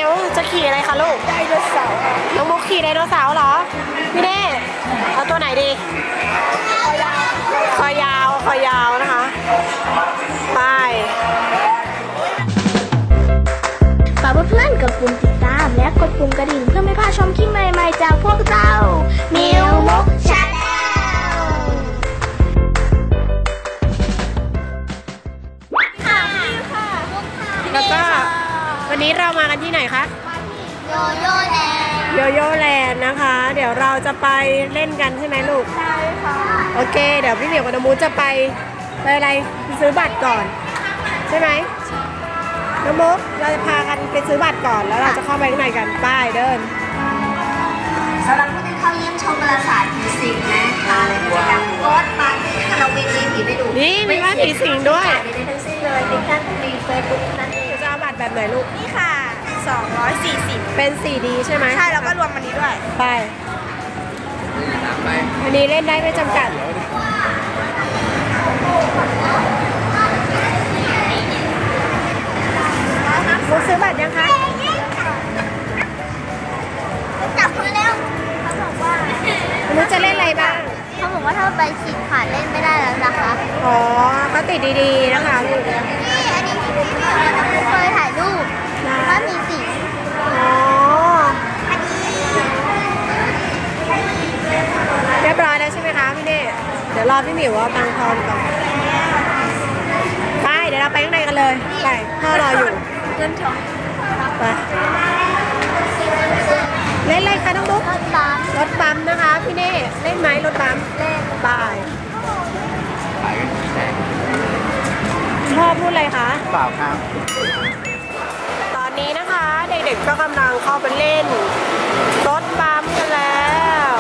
วจะขี่อะไรคะลูกไดโนเสาร์น้องมุกขี่ไดโนเสาร์เหรอพี่เน่เอาตัวไหนดีคอยาวนะคะไปฝากเพื่อนๆกดปุ่มติดตามและกดปุ่มกระดิ่งเพื่อไม่พลาดชมคลิปใหม่ๆจากพวกเรามิวมุกชาแนลค่ะมิวค่ะมุกค่ะแล้วก็วันนี้เรามากันที่ไหนคะโยโย่แลนด์โยโย่แลนด์นะคะเดี๋ยวเราจะไปเล่นกันใช่ไหมลูกใช่ค่ะโอเคเดี๋ยวพี่เหมียวกับน้องมูจะไปอะไรซื้อบัตรก่อนใช่ไหมน้องมุกเราจะพากันไปซื้อบัตรก่อนแล้วเราจะเข้าไปข้างในกันไปเดินสำหรับผู้ที่เข้าเยี่ยมชมปราสาทผีสิงนะคะและกิจกรรมโค้ดปาร์ตี้ฮาโลวีนมีผีไม่ดูนี่มีบ้านผีสิงด้วยมีในทั้งสิ้นเลยดิฉันมีเฟซบุ๊กนั่นเองจะเอาบัตรแบบไหนลูกนี่ค่ะ240 เป็น 4D ใช่ไหมใช่แล้วก็รวมอันนี้ด้วยไปอันนี้เล่นได้ไม่จำกัดมุกซื้อบัตรยังคะจับคนเร็วเขาบอกว่ามุกจะเล่นอะไรบ้างเขาบอกว่าถ้าไปฉีดขาดเล่นไม่ได้แล้วนะคะอ๋อเขาติดดีๆนะคะลูกนี่อันนี้เคยถ่ายรูปว่ามีสีอ๋อเรียบร้อยแล้วใช่ไหมคะพี่เน่เดี๋ยวรอพี่หมิวว่าตังทอนก่อนไปเดี๋ยวเราไปข้างในกันเลยไปพ่อรออยู่เงินทองไปเล่นอะไรคะน้องบุ๊กรถบัมนะคะพี่เน่เล่นไหมรถบัมเล่นไปพ่อพูดอะไรคะเปล่าครับตอนนี้นะคะเด็กๆก็กำลังเข้าไปเล่นรถบัมกันแล้ว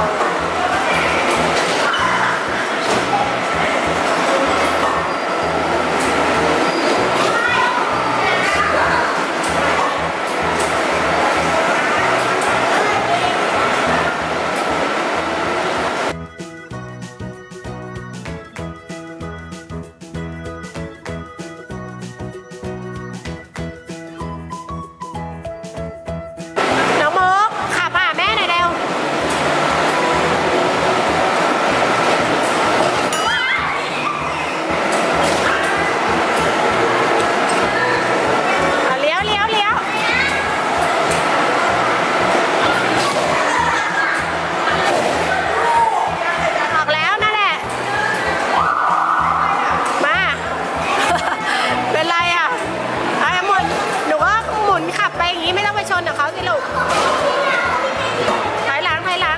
ชนกับเขาสิลูกถอยหลังได้ไหม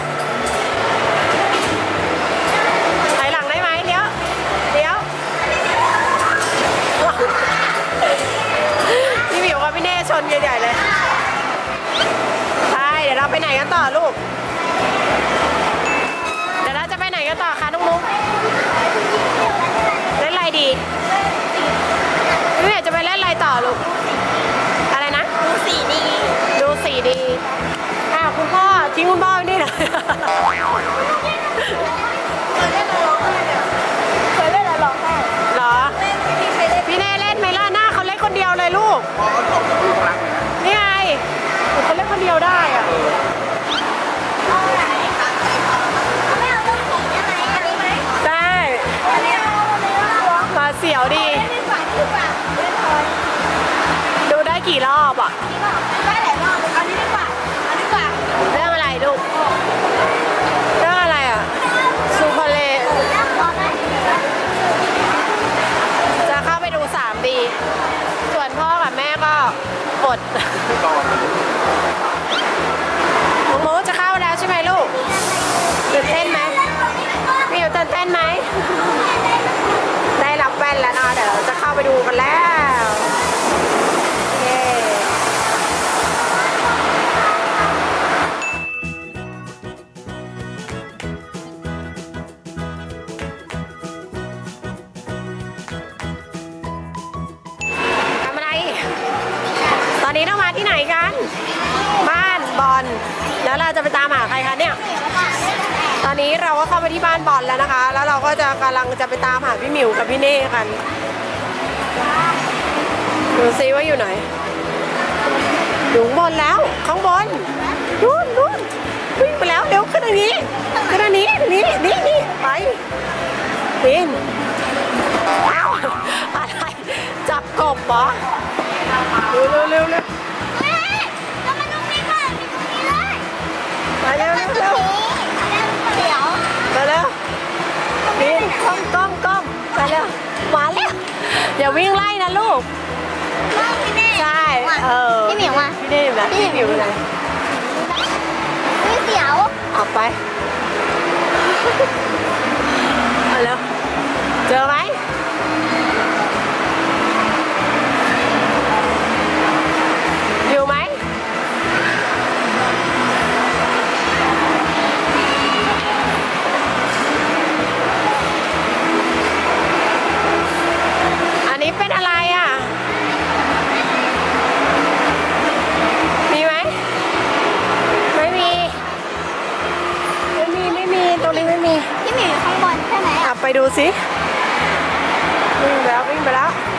เดี๋ยวพี่หมิวกับพี่เน่ชนใหญ่ๆเลยใช่เดี๋ยวเราไปไหนกันต่อลูกเดี๋ยวเราจะไปไหนกันต่อคะน้องมุกเล่นอะไรดีพี่เหมียวจะไปเล่นอะไรต่อลูกอะไรนะดู4Dอ้าวคุณพ่อทิ้งคุณพ่อไว้นี่เลยเคยเล่นอะไรร้องไห้เหรอพี่เน่เล่นไหมล่ะหน้าเขาเล่นคนเดียวเลยลูกนี่ไงเขาเล่นคนเดียวได้อะได้มาเสียวดีดูได้กี่รอบอ่ะได้หลายรอบอันนี้ดีกว่าเรื่องอะไรลูกเรื่องอะไรอ่ะซูพาเลจะเข้าไปดู 3D ส่วนพ่อกับแม่ก็อดน้องโมจะเข้าแล้วใช่ไหมลูกตื่นเต้นไหมมีอยู่ตื่นเต้นไหมได้รับแว่นแล้วนะเดี๋ยวเราจะเข้าไปดูกันแล้วตอนนี้เรามาที่ไหนกันบ้านบอลแล้วเราจะไปตามหาใครคะเนี่ยตอนนี้เราก็เข้าไปที่บ้านบอลแล้วนะคะแล้วเราก็จะกำลังจะไปตามหาพี่หมิวกับพี่เน่กันดูซิว่าอยู่ไหนอยู่ข้างบนแล้วข้างบนนู่นวิ่งไปแล้วเร็วขึ้นอันนี้นี่ไปปีนอ้าวอะไรจับกบเหรอเร็วแล้วมันต้องมีก่อนมีตรงนี้เลยไปเร็วเดี๋ยวไปเร็วปีนก้มไปเร็วมาแล้วอย่าวิ่งไล่นะลูกใช่พี่หมิวอ่ะพี่หมิวเลยพี่เสียวออกไปเอาเร็วเจอไหมอยู่ไหมอันนี้เป็นอะไรอ่ะมีไหมไม่มีตรงนี้ไม่มีพี่หมิวอยู่ข้างบนใช่ไหมไปดูสิวิ่งไปแล้วน้อง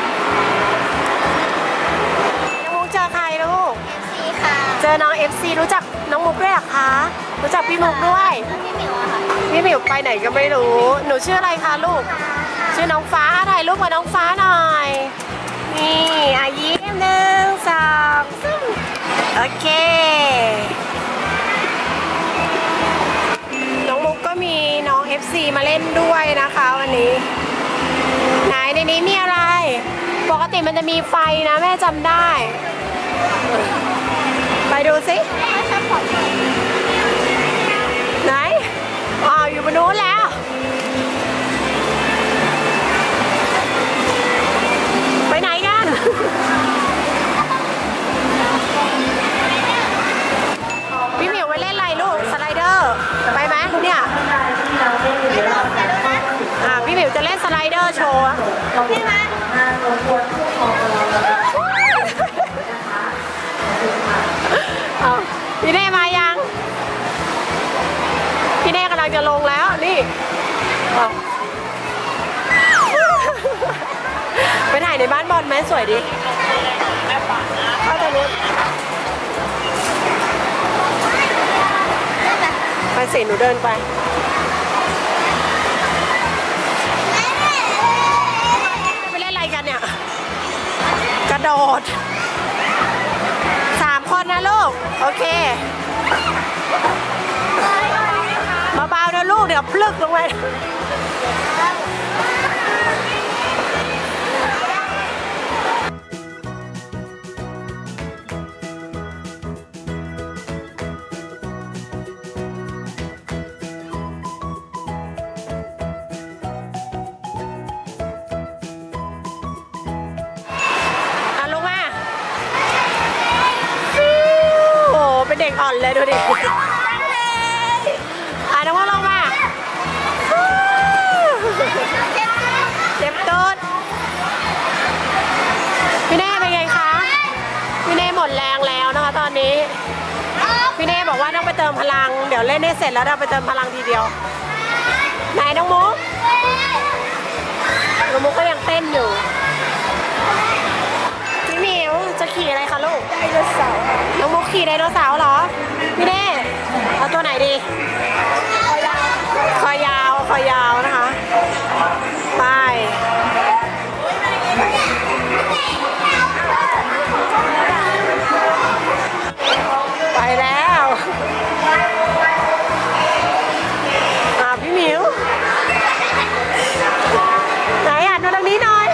มุกเจอใครลูก FC ค่ะเจอน้อง FC รู้จักน้องมุกด้วยหรอคะรู้จักพี่มุกด้วยพี่หมิวอะค่ะพี่หมิวไปไหนก็ไม่รู้หนูชื่ออะไรคะลูกชื่อน้องฟ้าถ่ายรูปกับน้องฟ้าหน่อยนี่ยิ้ม1 2โอเคน้องมุกก็มีน้อง FC มาเล่นด้วยนะคะวันนี้ไหนในนี้มีอะไรปกติมันจะมีไฟนะแม่จำได้ไปดูสิไหนอยู่บนนู้นแล้วไปไหนกันพี่หมิวไปเล่นอะไรลูกสไลเดอร์ไปไหมเนี่ยพี่หมิวจะเล่นสไลเดอร์โชว์พี่มาพี่เน่มายังพี่เน่กำลังจะลงแล้วนี่ไปถ่ายในบ้านบอลไหมสวยดิเข้าตรงนู้นไปสิหนูเดินไปเล่นอะไรกันเนี่ยกระโดด3 คนนะลูกโอเคเบาๆนะลูกเดี๋ยวพลึกลงไปเป็นเด็กอ่อนเลยดูดิน้องว่าลงมาเจ็บต้นพี่เน่เป็นไงคะพี่เน่หมดแรงแล้วนะคะตอนนี้พี่เน่บอกว่าต้องไปเติมพลังเดี๋ยวเล่นให้เสร็จแล้วเราไปเติมพลังทีเดียวไหนน้องมุกก็ยังเต้นอยู่พี่หมิวจะขี่อะไรคะลูกไดโนเสาร์น้องมุกขี่ไดโนเสาร์เหรอพี่เน่เอาตัวไหนดีคอยาวนะคะไปแล้วพี่หมิวไหนดูตรงนี้หน่อย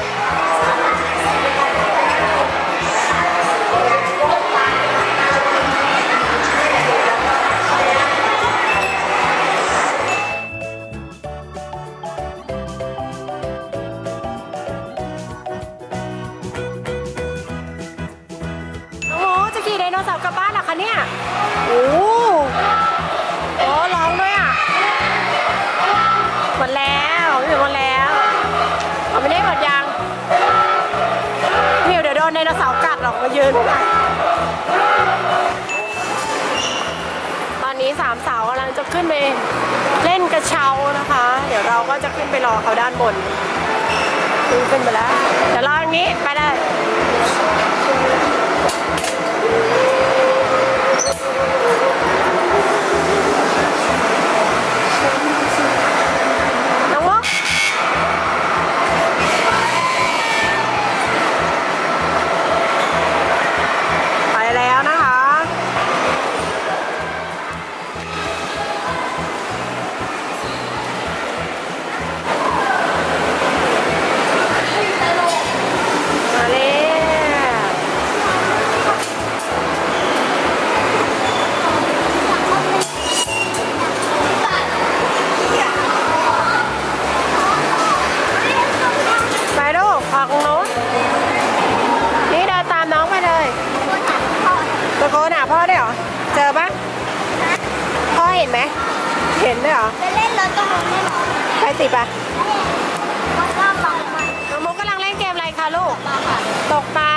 ขี่ไดโนเสาร์กลับบ้านเหรอคะเนี่ยโอ้ร้องด้วยอ่ะหมดแล้วหมดแล้วไม่ได้หมดยังเดี๋ยวโดนไดโนเสาร์กัดหรอกมายืนตอนนี้3 สาวกำลังจะขึ้นไปเล่นกระเช้านะคะเดี๋ยวเราก็จะขึ้นไปรอเขาด้านบนขึ้นไปแล้วเดี๋ยวรออย่างนี้ไปได้พ่อได้วยเหรอเจอปะพ่อเห็นไหมเห็นด้วยเหรอจะเล่นรถตรงนู้นได้เหรอไปสิปะแล้วก็ปังมันน้องมุกกำลังเล่นเกมอะไรคะลูกมาค่ะตกปลา